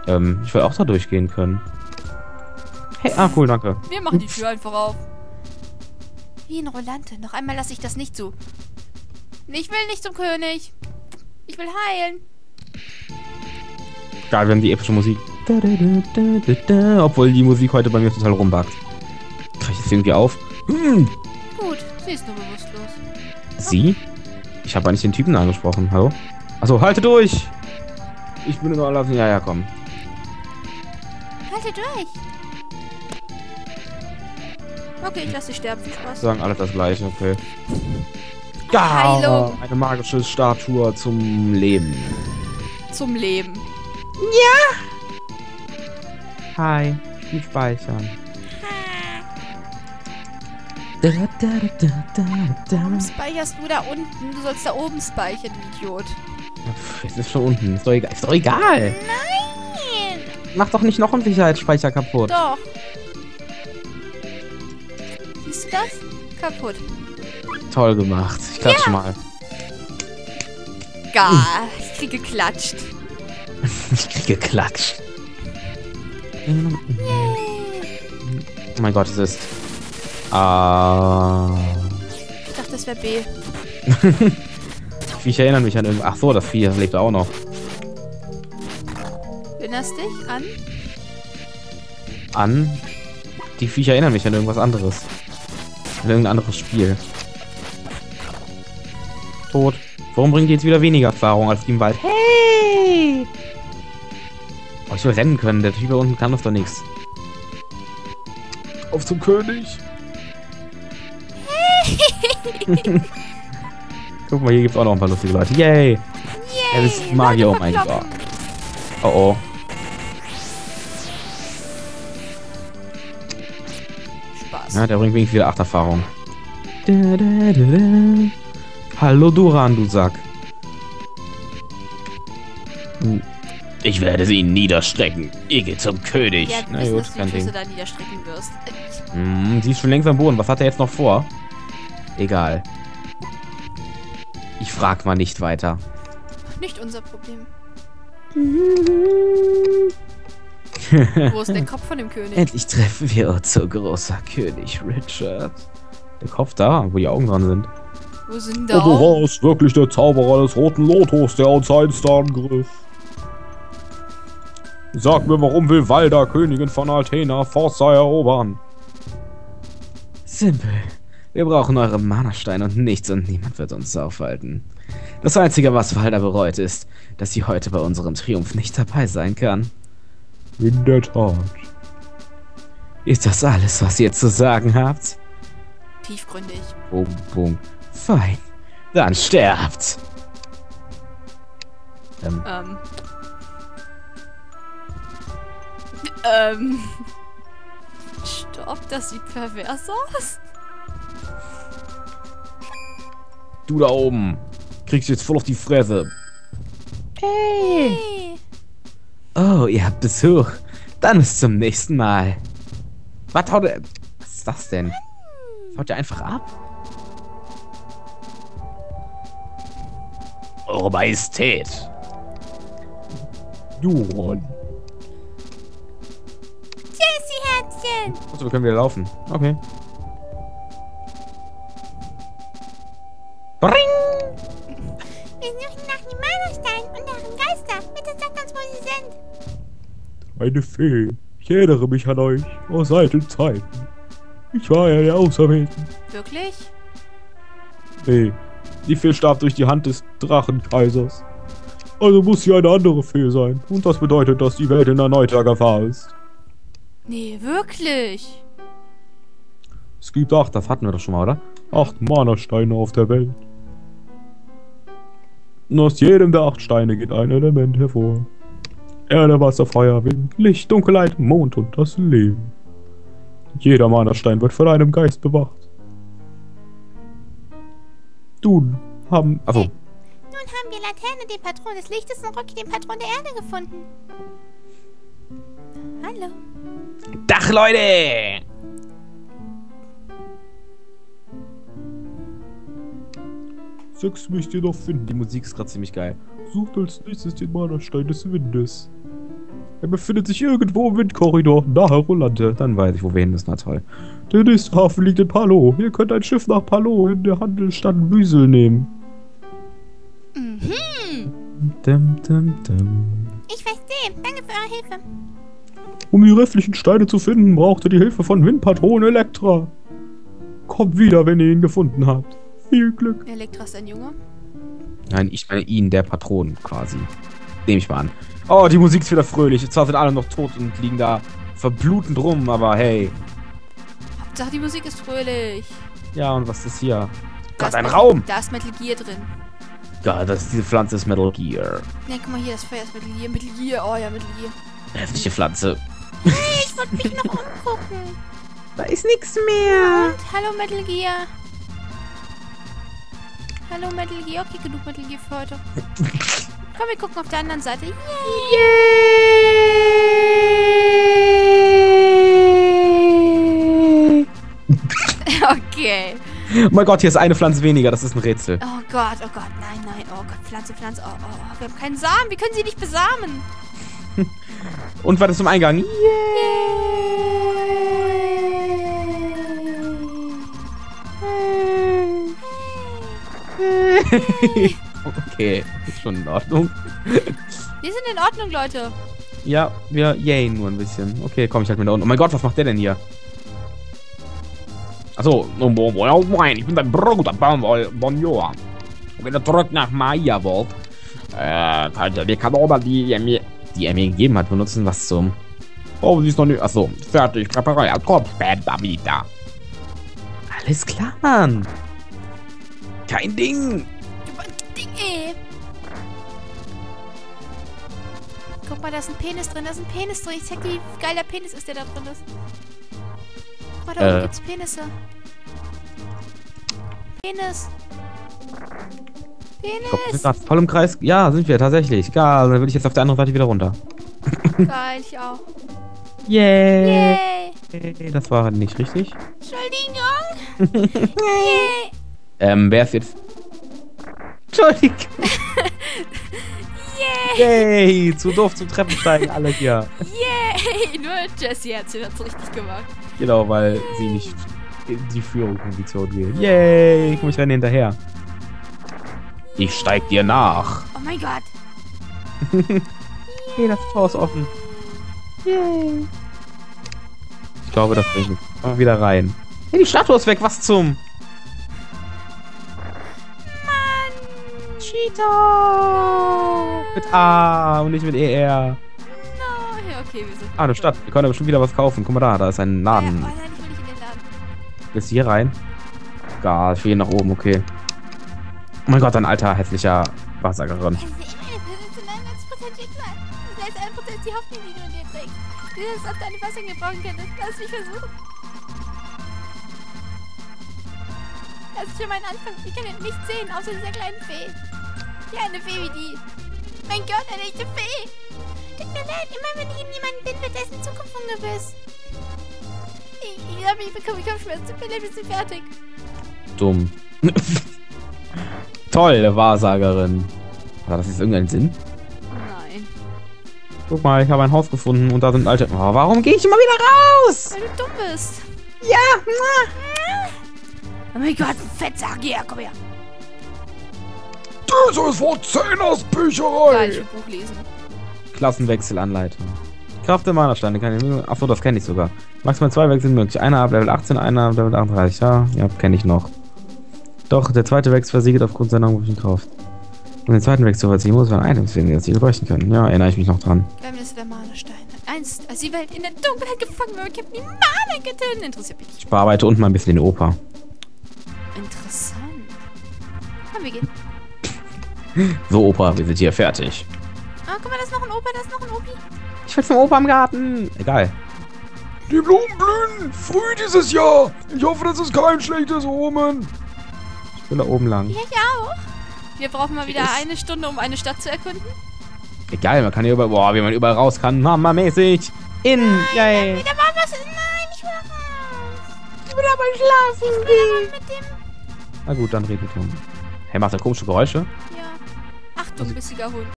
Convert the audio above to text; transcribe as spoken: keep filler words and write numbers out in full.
Ähm, ich will auch da durchgehen können. Hey, ah, cool, danke. Wir machen die Tür einfach auf. Wie in Rolante. Noch einmal lasse ich das nicht zu. Ich will nicht zum König. Ich will heilen. Geil, wir haben die epische Musik. Da, da, da, da, da, obwohl die Musik heute bei mir total rumbackt. Krieg ich das irgendwie auf? Hm. Gut, sie ist nur bewusstlos. Sie? Ich habe eigentlich den Typen angesprochen. Hallo? Achso, halte durch! Ich bin nur erlassen. Ja, ja, komm. Halte durch. Okay, ich lasse dich sterben. Viel Spaß. Sagen alle das gleiche, okay. Ja, Heilung. eine magische Statue zum Leben. Zum Leben. Hi, ich will speichern. Da, da, da, da, da. Warum speicherst du da unten? Du sollst da oben speichern, du Idiot. Es ist schon unten. Ist doch egal. Ist doch egal. Nein! Mach doch nicht noch einen Sicherheitsspeicher kaputt. Doch. Siehst du das? Kaputt. Toll gemacht. Ich klatsche mal. Gar. Ich krieg geklatscht. Ich krieg geklatscht. Oh mein Gott, es ist... Ah... Ich dachte, das wäre B. Viecher erinnern mich an irgendwas. Ach so, das Vieh lebt auch noch. Erinnerst dich an? An? Die Viecher erinnern mich an irgendwas anderes. An irgendein anderes Spiel. Tot. Warum bringt die jetzt wieder weniger Erfahrung als die im Wald? Hey! Oh, ich will rennen können. Der Typ da unten kann das doch nichts. Auf zum König! Guck mal, hier gibt es auch noch ein paar lustige Leute. Yay! Yay! Er ist Magier, oh mein Gott. Oh oh. Spaß. Ja, der bringt wenigstens wieder acht Erfahrung. Da, da, da, da. Hallo Duran, du Sack. Hm. Ich werde sie niederstrecken. Ihr geht zum König. Ja, Na wissen, gut, dass du kein die Füße Ding. da niederstrecken wirst. Hm, sie ist schon längst am Boden. Was hat er jetzt noch vor? Egal. Ich frag mal nicht weiter. Nicht unser Problem. Wo ist der Kopf von dem König? Endlich treffen wir uns, so großer König Richard. Der Kopf da, wo die Augen dran sind. Wo sind da? Oberon ist wirklich der Zauberer des Roten Lotus, der uns einst angriff. Sag mir, warum will Valda, Königin von Altena, Forza erobern? Simpel. Wir brauchen eure Mana-Steine und nichts und niemand wird uns aufhalten. Das Einzige, was Valda bereut, ist, dass sie heute bei unserem Triumph nicht dabei sein kann. In der Tat. Ist das alles, was ihr zu sagen habt? Tiefgründig. Bum, bum. Fein. Dann sterbt. Ähm, Ähm. Ähm. Stopp, das sieht pervers aus. du da oben. Kriegst jetzt voll auf die Fresse. Hey. Hey. Oh, ihr habt Besuch. Dann bis zum nächsten Mal. Was haut er... Was ist das denn? Haut ihr einfach ab? Eure Majestät. Duran. Tschüssi, Herzchen. Achso, wir können wieder laufen. Okay. Bring! Wir suchen nach dem Mana-Stein und nach dem Geister. Bitte sagt uns, wo sie sind. Eine Fee. Ich erinnere mich an euch aus alten Zeiten. Ich war ja der Auserwählten. Wirklich? Nee, die Fee starb durch die Hand des Drachenkaisers. Also muss sie eine andere Fee sein. Und das bedeutet, dass die Welt in erneuter Gefahr ist. Nee, wirklich? Es gibt acht, Das hatten wir doch schon mal, oder? acht Mana-Steine auf der Welt. Und aus jedem der acht Steine geht ein Element hervor. Erde, Wasser, Feuer, Wind, Licht, Dunkelheit, Mond und das Leben. Jeder Mana-Stein wird von einem Geist bewacht. Nun haben... Achso. Nun haben wir Laterne, den Patron des Lichtes, und Rocky, den Patron der Erde, gefunden. Hallo. Dach, Leute! Sechs müsst ihr noch Die finden. Musik ist gerade ziemlich geil. Sucht als nächstes den Mana-Stein des Windes. Er befindet sich irgendwo im Windkorridor, nahe Rolante. Dann weiß ich, wo wir hin müssen. Na toll. Der nächste Hafen liegt in Palo. Ihr könnt ein Schiff nach Palo in der Handelsstadt Büsel nehmen. Mhm. Dum, dum, dum. Ich verstehe. Danke für eure Hilfe. Um die restlichen Steine zu finden, braucht ihr die Hilfe von Windpatron Elektra. Kommt wieder, wenn ihr ihn gefunden habt. Viel Glück. Elektra ist ein Junge. Nein, ich meine ihn, der Patron quasi. Nehme ich mal an. Oh, die Musik ist wieder fröhlich. Zwar sind alle noch tot und liegen da verblutend rum, aber hey. Hauptsache die Musik ist fröhlich. Ja, und was ist hier? Da Gott, ist ein Metal- Raum! Da ist Metal Gear drin. Gott, das ist, diese Pflanze ist Metal Gear. Ja, guck mal hier, das Feuer ist Metal Gear. Metal Gear, oh ja, Metal Gear. Hässliche Pflanze. Ich wollte mich noch umgucken. Da ist nichts mehr. Und, hallo Metal Gear. Hallo Metal Gear. Okay, genug Metal Gear für heute. Komm, wir gucken auf der anderen Seite. Yay! Okay. Oh mein Gott, hier ist eine Pflanze weniger. Das ist ein Rätsel. Oh Gott, oh Gott, nein, nein. Oh Gott, Pflanze, Pflanze. Oh, oh, oh. Wir haben keinen Samen. Wie können sie nicht besamen? Und weiter zum Eingang. Okay, ist schon in Ordnung. Wir sind in Ordnung, Leute. Ja, wir yay nur ein bisschen. Okay, komm, ich halt mit da unten. Oh mein Gott, was macht der denn hier? Achso, ich bin dein Bruder, Bonjour. Wenn ihr zurück nach Maya wollt, äh, könnt ihr die Kanone, die er mir, die er mir gegeben hat, benutzen. Was zum... Oh, sie ist noch nicht... Achso, fertig, präpariert. Komm später wieder. Alles klar, Mann. Kein Ding. Ding, ey. Guck mal, da ist ein Penis drin, da ist ein Penis drin. Ich zeig dir, wie geil der Penis ist, der da drin ist. Guck mal, da Äh. oben gibt's Penisse. Penis. Ich glaub, wir sind Penis. gerade voll im Kreis. Ja, sind wir tatsächlich. Egal, dann will ich jetzt auf der anderen Seite wieder runter. Geil, ich auch. Yay. Yay. Das war nicht richtig. Entschuldigung. Yay. Ähm, wer ist jetzt... Entschuldigung. Yay. Yay, zu doof zum Treppensteigen, alle hier. Yay. Nur Jessie hat's hat's richtig gemacht. Genau, weil sie nicht in die Führungsposition geht. Yay, komm, ich renne hinterher. Ich steig dir nach. Oh mein Gott. Okay, das Tor ist offen. Yay. Ich glaube, das bringt mich. Komm mal wieder rein. Hey, die Statue ist weg, was zum... Mann. Cheetah! Mit A und nicht mit E R. No. Ja, okay, wir sind... Ah, eine Stadt. Wir können aber schon wieder was kaufen. Guck mal da, da ist ein Ja, oh Laden. nein, ich will nicht in den Laden. Willst du hier rein? Egal, ich will hier nach oben, okay. Oh mein Gott, ein alter, hässlicher Wahrsagerin. Es ist immer eine Besitz in neunundneunzig Prozent Schicksal. Das ist ein Prozent die Hoffnung, die du in dir trägst. Dieses, ob deine Wasser gebrauchen könntest. Lass mich versuchen. Das ist schon mein Anfang. Ich kann ihn nicht sehen, außer dieser kleinen Fee. Ja, eine Fee wie die. Mein Gott, eine echte Fee. Tut mir leid, immer wenn ich in jemanden bin, wird dessen Zukunft ungewiss. Ich, ich glaube, ich bekomme Kopfschmerzen. Tut mir leid, wir sind fertig. Dumm. Toll, Wahrsagerin. Hat das jetzt irgendeinen Sinn? Nein. Guck mal, ich habe ein Haus gefunden und da sind alte... Oh, warum gehe ich immer wieder raus? Weil du dumm bist. Ja! Oh mein Gott, Fettsagier, komm her. Dieses von Zehners Geil, Bücherei. ich will Buch lesen. Klassenwechselanleitung. Kraft der Mana-Steine. Keine... Achso, das kenne ich sogar. Maximal zwei Wechsel möglich. Einer ab Level achtzehn, einer ab Level achtunddreißig. Ja, ja, kenne ich noch. Doch, der zweite Wechsel versiegelt aufgrund seiner unglaublichen Kraft. Um den zweiten Wechsel zu verziehen muss, man Items finden, die das Ziel brechen können. Ja, erinnere ich mich noch dran. Geheimnisse der Mana-Steine. Einst, als die Welt in der Dunkelheit gefangen war, kämpften die Mana-Göttinnen. Interessiert mich nicht. Ich bearbeite unten mal ein bisschen den Opa. Interessant. Komm, wir gehen. So, Opa, wir sind hier fertig. Ah, guck mal, da ist noch ein Opa, da ist noch ein Opi. Ich will zum Opa im Garten. Egal. Die Blumen blühen früh dieses Jahr. Ich hoffe, das ist kein schlechtes Omen. Ich will da oben lang. Ja, ich auch. Wir brauchen mal wieder eine Stunde, um eine Stadt zu erkunden. Egal, man kann hier überall... Boah, wie man überall raus kann. Mama-mäßig. In. Yay. Da war was. Nein, ich will raus. Ich will aber schlafen. Ich will aber mit dem... Na gut, dann redet um. Hey, macht er komische Geräusche? Ja. Achtung, bissiger Hund.